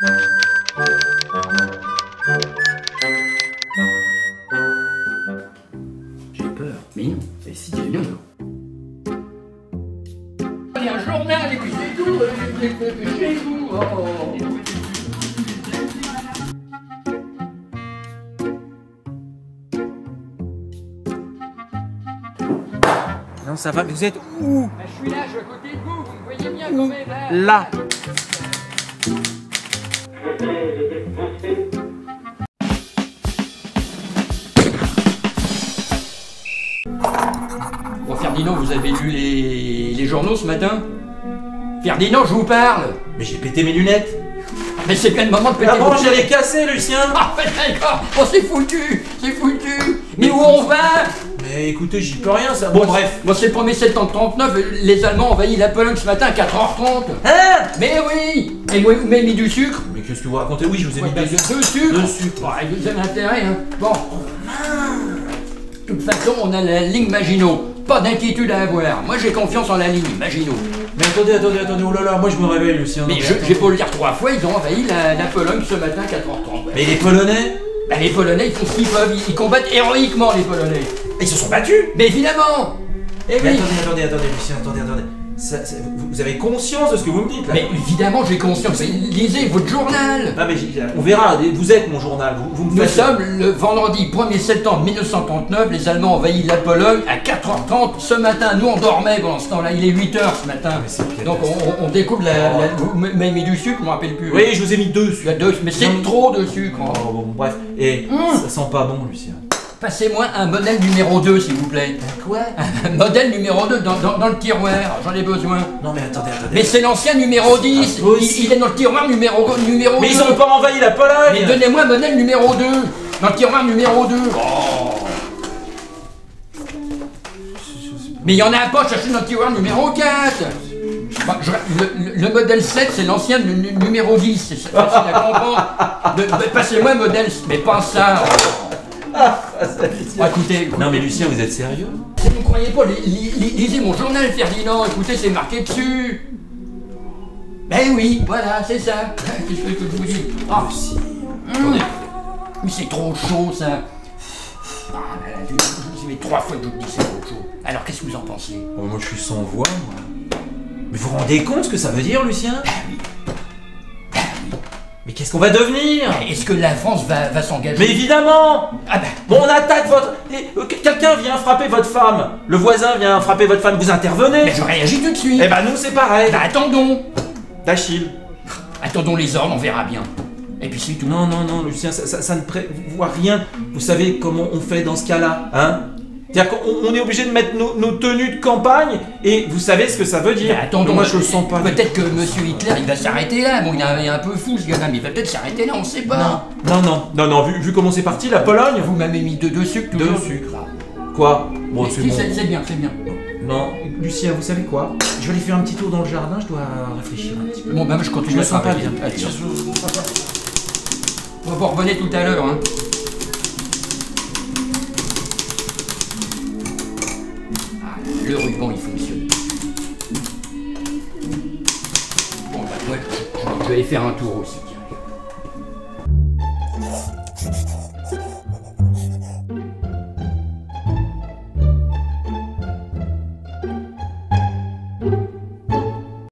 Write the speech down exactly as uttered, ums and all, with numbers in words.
J'ai peur. Mais non. Et si tu non, non. Il y a un journal et puis c'est tout. Chez vous. Oh. Non, ça va, vous êtes où? Bah, je suis là, je suis à côté de vous, vous me voyez bien quand même là. Là. Bon, Ferdinand, vous avez lu les, les journaux ce matin? Ferdinand, je vous parle. Mais j'ai pété mes lunettes. Mais c'est bien le moment de péter Ah bon, vos j'allais lunettes. casser, Lucien. Ah, ben d'accord. Bon, c'est foutu, c'est foutu. Mais où on va? Mais écoutez, j'y peux rien, ça. Bon, Bon, bref. Bon, c'est le premier septembre trente-neuf, les Allemands ont envahi la Pologne ce matin à quatre heures trente. Hein? Mais oui. Et moi, vous m'avez mis du sucre? Mais qu'est-ce que vous racontez? Oui, je vous ai Ouais, mis ben, deux deux sucres. sucres. Deux sucres. Ouais, vous avez intérêt, hein. Bon. De toute façon, on a la ligne Maginot. Pas d'inquiétude à avoir. Moi, j'ai confiance en la ligne Maginot. Mais attendez, attendez, attendez, oh là là, moi je me réveille, Lucien. Mais Non, je- attendez. j'ai beau le dire trois fois, ils ont envahi la, la Pologne ce matin à quatre heures trente. Mais les Polonais? Ben, les Polonais, ils font ce qu'ils peuvent. Ils, ils combattent héroïquement, les Polonais. Ils se sont battus. Mais évidemment. Eh Mais oui. attendez, attendez, attendez, Lucien, attendez, attendez. Ça- ça- vous, vous avez conscience de ce que vous me dites là? Mais évidemment, j'ai conscience. Mais lisez votre journal. Ah mais j'ai- on verra, vous êtes mon journal, vous, vous me Nous faites... sommes le vendredi premier septembre mille neuf cent trente-neuf, les Allemands ont envahi la Pologne à quatre heures trente ce matin. Nous on dormait pendant ce temps-là, il est huit heures ce matin. Mais c'est Donc on, on- on découvre la... la- vous m'avez mis du sucre, je m'en rappelle plus. Oui, je vous ai mis deux Il y sucres. a deux, mais c'est Non. trop de sucre. hein. Oh bon, bref, et Mmh. ça sent pas bon, Lucien. Passez-moi un modèle numéro deux s'il vous plaît. Quoi? Un modèle numéro deux dans, dans- dans le tiroir, j'en ai besoin. Non mais attendez, attendez. Mais c'est l'ancien numéro dix, pas possible. il, il est dans le tiroir numéro, numéro Mais deux. ils ont pas envahi la Pologne. Mais donnez-moi un modèle numéro deux, dans le tiroir numéro deux. Mais il y en a pas, cherchez dans le tiroir numéro quatre. Bah, je- le, le- le modèle sept, c'est l'ancien nu- nu- numéro dix, c'est facile à comprendre. De- de- Passez-moi un modèle, mais pas ça. Bon, écoutez, Non mais Lucien, vous êtes sérieux? si vous ne croyez pas, li- li- li- lisez mon journal, Ferdinand, écoutez, c'est marqué dessus. Ben oui, voilà, c'est ça. Qu'est-ce que je vous dis? Ah, Si. Mmh. Mais c'est trop chaud, ça. Ah, là, là, je je vous ai trois fois que je vous dis que c'est trop chaud. Alors, qu'est-ce que vous en pensez? Bon, moi je suis sans voix, moi. Mais vous vous rendez compte ce que ça veut dire, Lucien? Mais qu'est-ce qu'on va devenir? Est-ce que la France va, va s'engager? Mais évidemment! Ah ben, Bon, on attaque votre... Et, euh, quelqu'un vient frapper votre femme. Le voisin vient frapper votre femme, vous intervenez? mais je réagis tout de suite. Eh ben nous c'est pareil. Ben, attendons. D'Achille. Attendons les ordres, on verra bien. Et puis c'est tout. Non, non, non, Lucien, ça, ça, ça ne prévoit rien. Vous savez comment on fait dans ce cas-là, hein? C'est-à-dire qu'on on est obligé de mettre nos, nos tenues de campagne, et vous savez ce que ça veut dire. Ben, attendons. Moi je le sens pas. Peut-être que Monsieur Hitler, il va s'arrêter là. Bon, il est un, il est un peu fou ce gars-là, mais il va peut-être s'arrêter là, on sait pas. Non, non, non, non, non, vu, vu comment c'est parti, la Pologne. Vous m'avez mis deux, deux sucres, toujours. Deux sucres. Quoi? Bon, Mais c'est si, bon. c'est c'est bien, c'est bien. Non, Lucien, vous savez quoi? Je vais aller faire un petit tour dans le jardin, je dois réfléchir un petit peu. Bon, ben, je continue Je me à sens pas travailler. bien. Allez, vous revenez tout à l'heure, hein. Ah, le ruban, il fonctionne. Bon, bah, moi, je, je vais aller faire un tour aussi.